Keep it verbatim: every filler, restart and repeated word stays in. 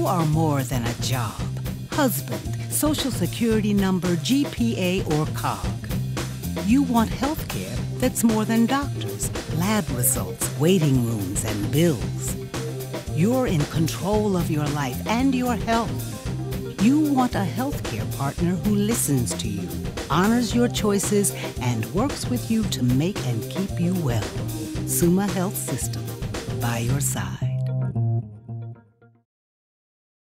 are more than a job, husband, social security number, G P A, or C O G. You want health care that's more than doctors, lab results, waiting rooms, and bills. You're in control of your life and your health. You want a healthcare partner who listens to you, honors your choices, and works with you to make and keep you well. Summa Health System, by your side.